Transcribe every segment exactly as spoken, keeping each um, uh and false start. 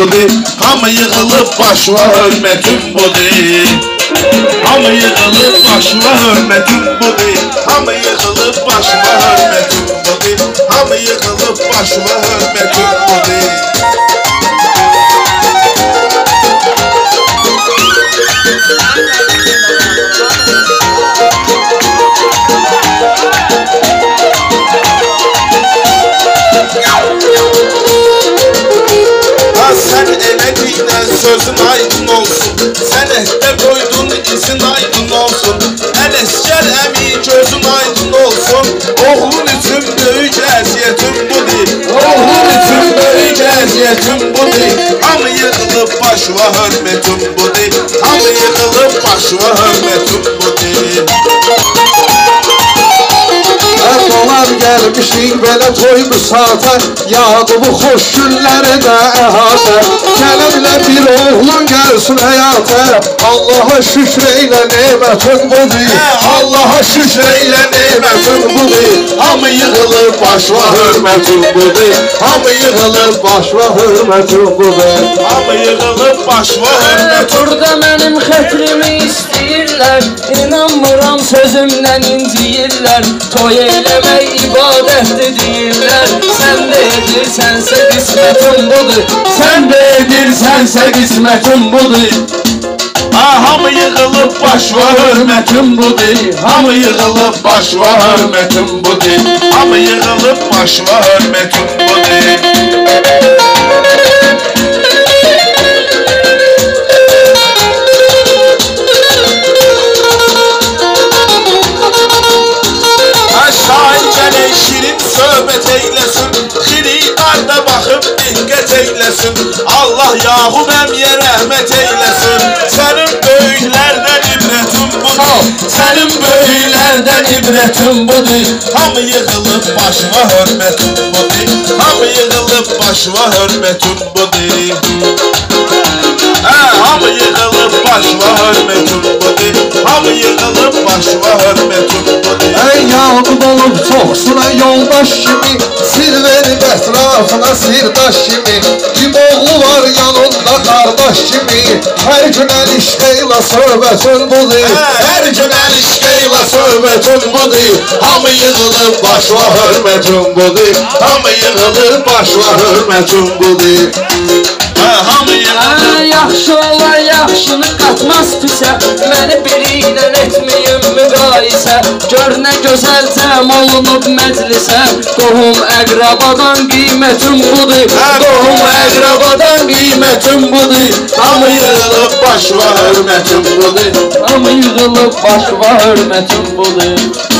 budur. Hamı yığılıb başıma hörmətim budur. Hamı yığılıb başıma hörmətim budur. Hamı yığılıb başıma hörmətim budur. Hamı yığılıb başıma hörmətim budur. Sen elediğine sözün aydın olsun. Sen ehde koydun izin aydın olsun. Ələsgər əmi gözün aydın olsun. Oğlun üçün böyük əziyyətim budur. Oğlun üçün böyük əziyyətim budur. Hamı yığılıb başıma hörmətim budur. Hamı yığılıb başıma hörmətim budur. Dolar gəlmişik belə toy müsaata. Yağdı bu xoş günləri də əhatə. Gələnlə bir oğlun gəlsin həyata. Allaha şükr eylə nemətin budur. Allaha şükr eylə nemətin budur. Hamı yığılıb başıma hörmətim budur. Hamı yığılıb başıma hörmətim budur. Hamı yığılıb başıma hörmətim. Burada mənim xətrimi istəyirlər. İnanmıram sözümlə inciyirlər. Toy eləmək ibadətdir deyirlər. Sən də edirsənsə qismətin budur. Sən də edirsənsə qismətin budur. Hamı yığılıb başıma hörmətim budur. Hamı yığılıb başıma hörmətim budur. Hamı yığılıb başıma hörmətim budur. Söhbət eyləsin, xiriqar da baxıb diqqət eyləsin. Allah Yaqub əmiyə rəhmət eyləsin. Sənin böyüklərdən ibrətin budur. Sənin böyüklərdən ibrətin budur. Hamı yığılıb başıma hörmətin budur. Hamı yığılıb başıma hörmətin budur. Hamı yığılıb başıma hörmətin budur. Hamı yığılıb başıma hörmətin budur. Ey Yaqub olub çoxsuna yoldaş kimi, sir verib ətrafına sirdaş kimi. Kim oğlu var yanında qardaş kimi, hər gün əl işqəylə söhbətin budur. Hər gün əl işqəylə söhbətin budur. Hamı yığılıb başıma hörmətin budur. Hamı yığılıb başıma hörmətin budur. Hamı yığılıb. Yaxşı olan yaxşını qatmaz pisə. Məni biri ilə etməyin müqayisə. Gör nə gözəl cəm olunub məclisə. Qohum əqrabadan qiymətim budur. Qohum əqrabadan qiymətim budur. Hamı yığılıb başıma hörmətim budur. Hamı yığılıb başıma hörmətim budur.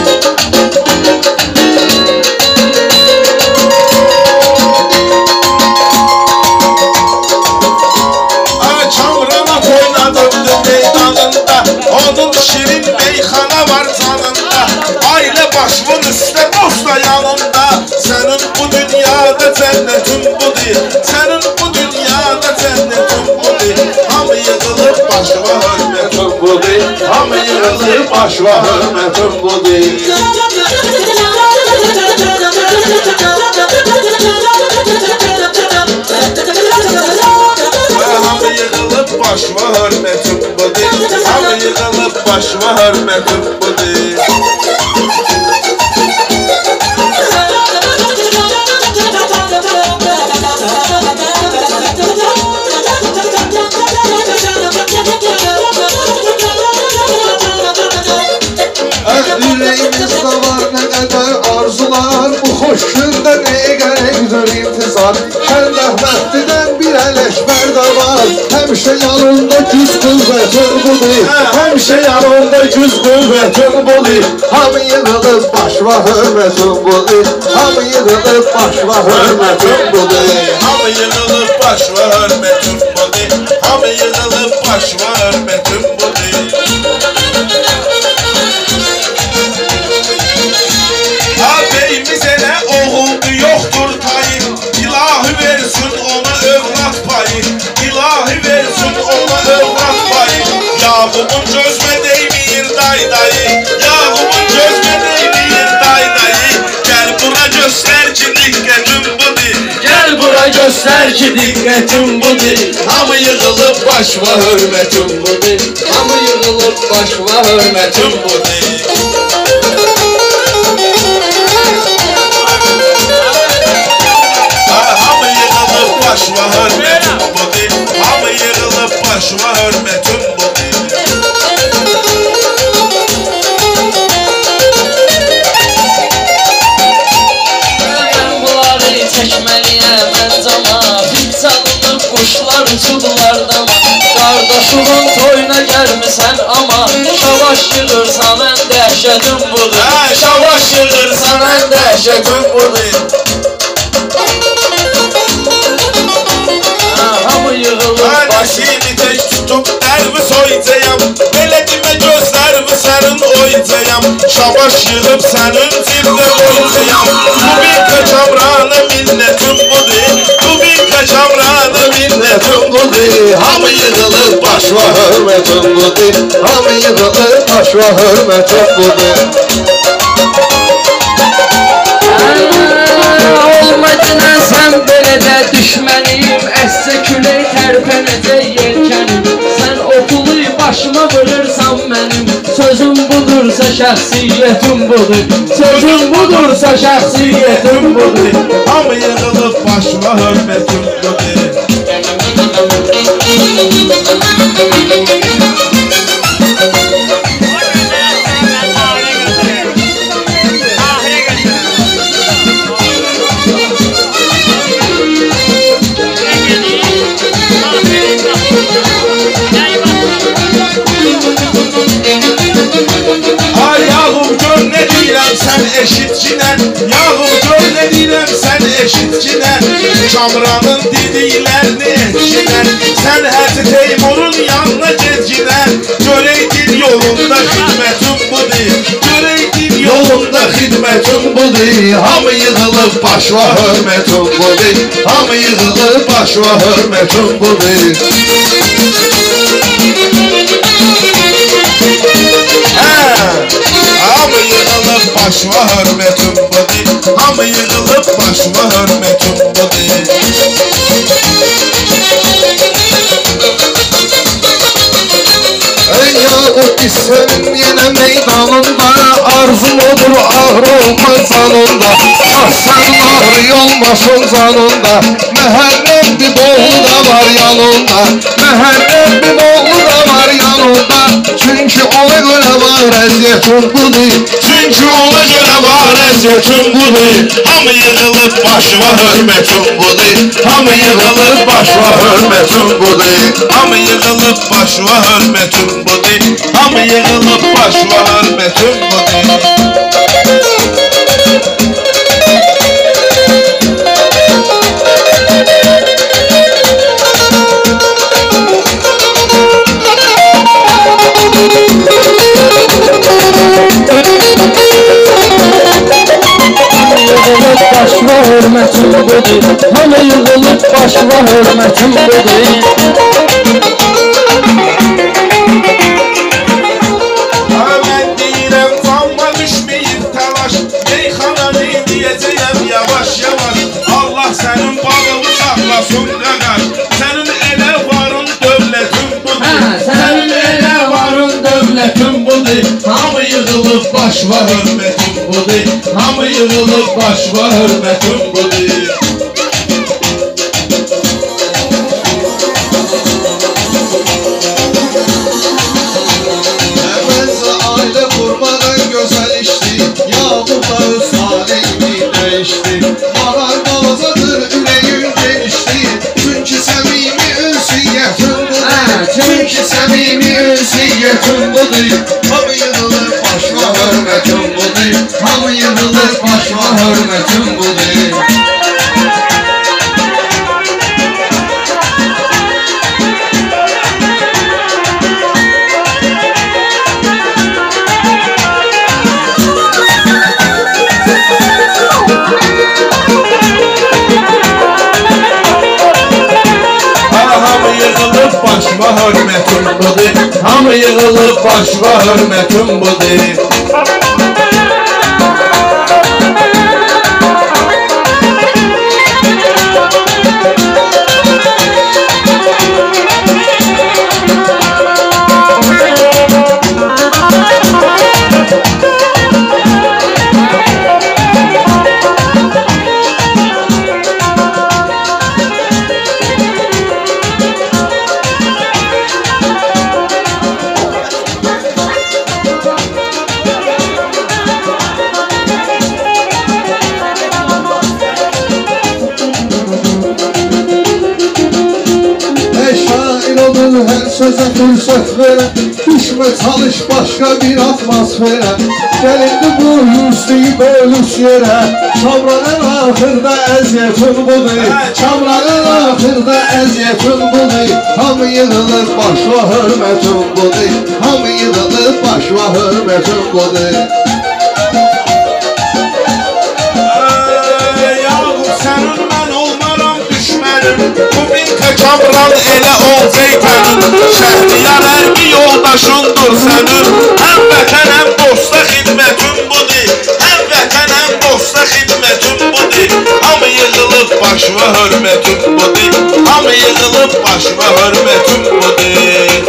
Onun şirin meyxana var canında. Ailə başımın üstə dosta yanında. Sənin bu dünyada cənnətin budur. Sənin bu dünyada cənnətin budur. Hamı yığılıb başıma hörmətim budur. Hamı yığılıb başıma hörmətim budur. Hamı yığılıb başıma hörmətim budur. Hamı yığılıb başıma hörmətim budur. Ürəyimizdə var nə qədər arzular, bu xoş gündə nəyə gərəkdir intizar. Şən rəhmətlidən bir ələkbər də var, həmişə yanında güz qüvvətin budur. Həmişə yanında güz qüvvətin budur. Hamı yığılıb başıma hörmətin budur. Hamı yığılıb başıma hörmətin budur. Hamı yığılıb başıma hörmətin budur. Hamı yığılıb başıma hörmətin budur. Beyimiz elə oğuldu, yoxdur tayı. İlahi versin ona övlad payı. İlahi versin ona övlad payı. Yaqubun gözmə deymir day dayı. Yaqubun gözmə deymir day dayı. Gəl bura göstər ki diqqətin budur. Gəl bura göstər göster ki dikkatim budur. Hamı yığılıb başıma hörmətim budur. Hamı yığılıb başıma hörmətim budur. Hamı yığılıb başıma hörmətim budur. Hamı yığılıb başıma hörmətim budur. Kuşlar uçurdular dama. Qardaşımın toyuna gəlmisən ama şavaş yığırsan ən dəhşətin budur. Hə, şavaş yığırsan ən dəhşətin budur. Hamı yığılıb başını tək tutub dərvi soyacağam. Belə demə gözlərimi sənin oyacağam. Şavaş yığıb sənin cibdə qoyacağam. Bu bir kaçamranı minnetim budur. Bu bir kaçamranı minnetim budur. Hamı yığılır başıma hörmətim budur. Hamı yığılır başıma hörmətim budur. Olmadına sən belə də düşməniyim. Əssə külək tərpənəcək yelkənim. Sən o pulu başıma vurursan mənim. Sözüm budursa şəxsiyyətim budur. Sözüm budursa şəxsiyyətim budur. Hamı yığılıb başıma hörmətim budur. Sən eşitçinən, yağım gör nə deyirəm sən eşitçinən. Kamranın dediklərini etkinən. Sən Həzi Teymurun yanına gezginən. Görəydin yolunda xidmətim budur. Görəydin yolunda xidmətim budur. Hamı yığılıb başıma hörmətim budur. Hamı yığılıb başıma hörmətim budur. Hamı yığılıb başıma hörmətim budur. Hamı yığılıb başıma hörmətim budur. Ey Yaqub İsvenin yenə meydanında arzum odur ağır olmaz canında. Ah sənin ağrı olmasın canında. Məhərrəm bir boğlu da var yanında. Məhərrəm bir boğlu da var yanında. Çünki ona görə var əziyyətim budur. Çünki ona görə var əziyyətim budur. Hamı yığılıb başıma hörmətim budur. Hamı yığılıb başıma hörmətim budur. Hamı yığılıb başıma hörmətim budur. Hamı yığılıb başıma hörmətim budur. Başıma hörmətim budur. Hamı yığılıb başıma hörmətim budur. Mən deyirəm qanma düşməyib təlaş. Meyxananı deyəcəyəm yavaş yavaş. Allah sənin balını saxlasın qaqaş. Sənin elə varın dövlətin budur. Sənin elə varın dövlətin budur. Hamı yığılıb başıma hörmətim budur. Hamı yığılıb başıma hörmətim budur. Çünki səmimi ünsiyyətim budur. Hamı yığılır başıma hörmətim budur. Hamı yığılır başıma hörmətim budur. Başıma hörmətim budur. Hamı yığılıb başıma hörmətim budur. sözə fürsət verə, düşmə çalış başqa bir atmosferə. Gəlindi bu yüzlüyü bölüş yerə, Kamranın axırda əziyyətin budur, Kamranın axırda əziyyətin budur. Hamı yığılır başla hörmətin budur, hamı yığılır başla hörmətin budur. Kamran elə ol zeytənin, Şəhriyar ərbi yoldaşındır sənin. Həm vətən, həm dosta xidmətin budur, həm vətən, həm dosta xidmətin budur. Hamı yığılıb baş və hörmətin budur, hamı yığılıb baş və hörmətin budur.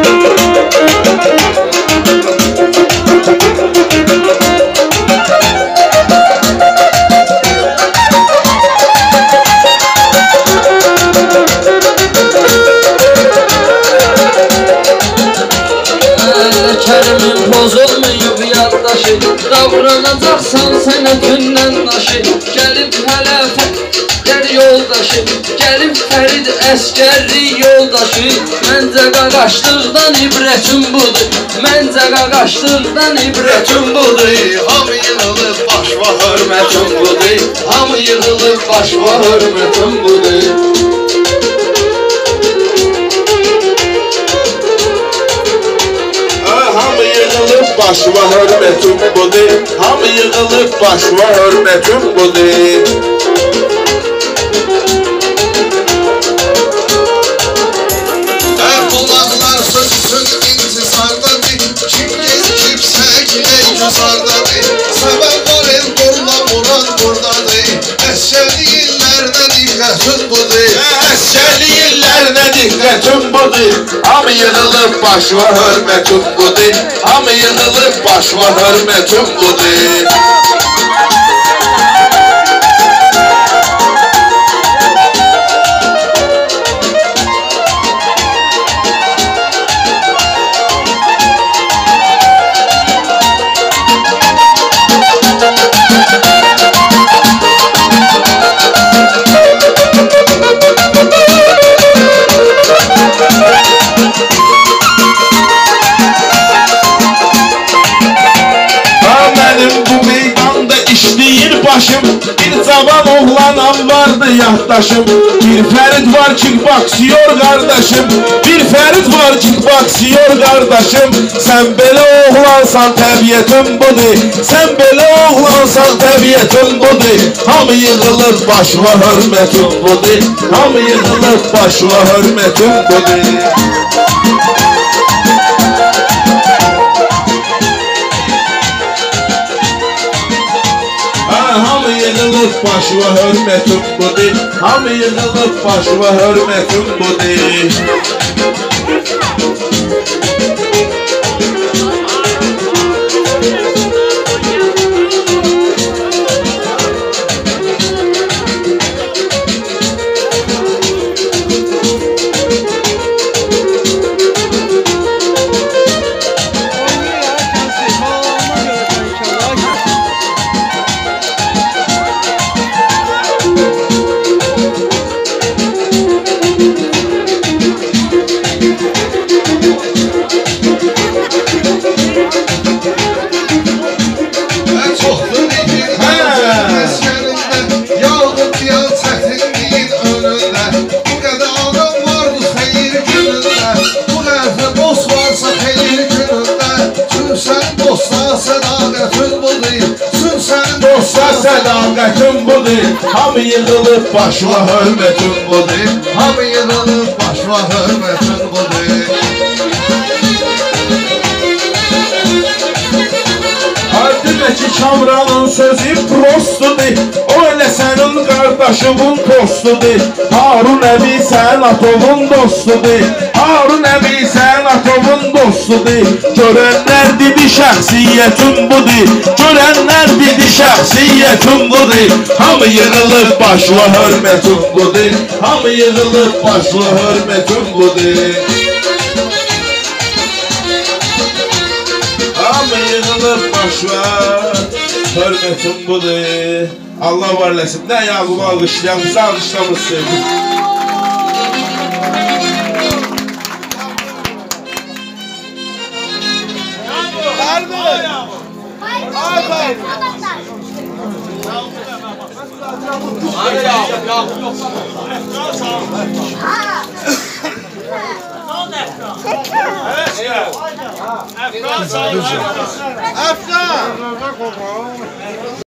Kərimin pozulmayıb yaddaşı, davranacaqsan sənətindən daşı. Gəlib hələ fəqər yoldaşı, gəlib Fərid əskərli yoldaşı. Məncə qaqaşlıqdan ibrətim budur, məncə qaqaşlıqdan ibrətim budur. Hamı yığılıb baş və hörmətin budur, Hamı yığılıb baş və hörmətim budur. Hamı yığılıb baş və hörmətin budur, hamı yığılıb baş və hörmətin budur. Qulaqlar sözsün intizardadır, kim gecikibsə gidək güzardadır. Səbəb var el qolla vuran buradadır, əskərli illərdə diqqətin budur. Əskərli illərdə diqqətin budur, hamı yığılıb baş və hörmətin budur, hamı yığılıb baş və hörmətin budur. Başım, bir cavan oğlanam vardı yaddaşım. Bir Fərid var kickboksiyor qardaşım, bir Fərid var kickboksiyor qardaşım. Sən belə oğlansan təbiyyətin budur, sən belə oğlansan təbiyyətin budur. Hamı yığılır baş və hörmətin budur, hamı yığılır baş və hörmətin budur. Hamı yığılıb baş və hörmətin budur, hamı yığılıb baş və hörmətin budur. Sədaqətin budur, hamı yığılıb baş və hörmətin budur, hamı yığılıb baş və hörmətin budur. Demə ki, Kamranın sözü prostudur, o elə sənin qardaşımın postudur. Harun əbi sən atovun dostudur, Harun əbi sən atovun dostudur. Görənlər dedi şəxsiyyətin budur, görənlər dedi şəxsiyyətin budur. Hamı yığılıb baş və hörmətin budur, hamı yığılıb baş və hörmətin budur. Hamı yığılıb baş və hörmətin budur. Allah var eləsin. Nə Yaqubu alqışlayan, bizi alqışlamız sevdik. Əfqan!